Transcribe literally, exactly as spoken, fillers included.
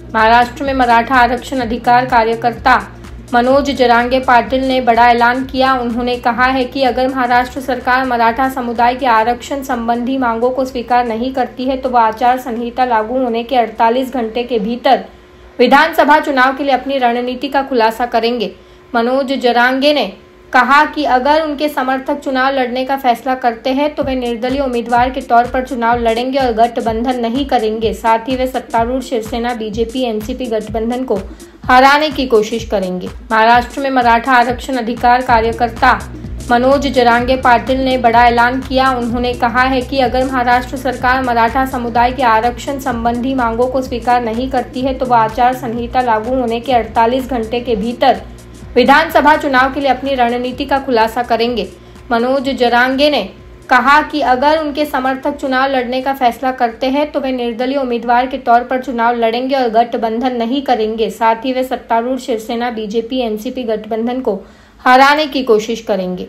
महाराष्ट्र में मराठा आरक्षण अधिकार कार्यकर्ता मनोज जरांगे पाटिल ने बड़ा ऐलान किया। उन्होंने कहा है कि अगर महाराष्ट्र सरकार मराठा समुदाय के आरक्षण संबंधी मांगों को स्वीकार नहीं करती है तो वह आचार संहिता लागू होने के अड़तालीस घंटे के भीतर विधानसभा चुनाव के लिए अपनी रणनीति का खुलासा करेंगे। मनोज जरांगे ने कहा कि अगर उनके समर्थक चुनाव लड़ने का फैसला करते हैं तो वे निर्दलीय उम्मीदवार के तौर पर चुनाव लड़ेंगे और गठबंधन नहीं करेंगे। साथ ही वे सत्तारूढ़ शिवसेना, बीजेपी, एनसीपी गठबंधन को हराने की कोशिश करेंगे। महाराष्ट्र में मराठा आरक्षण अधिकार कार्यकर्ता मनोज जरांगे पाटिल ने बड़ा ऐलान किया। उन्होंने कहा है कि अगर महाराष्ट्र सरकार मराठा समुदाय के आरक्षण संबंधी मांगों को स्वीकार नहीं करती है तो वह आचार संहिता लागू होने के अड़तालीस घंटे के भीतर विधानसभा चुनाव के लिए अपनी रणनीति का खुलासा करेंगे। मनोज जरांगे ने कहा कि अगर उनके समर्थक चुनाव लड़ने का फैसला करते हैं तो वे निर्दलीय उम्मीदवार के तौर पर चुनाव लड़ेंगे और गठबंधन नहीं करेंगे। साथ ही वे सत्तारूढ़ शिवसेना, बीजेपी, एनसीपी गठबंधन को हराने की कोशिश करेंगे।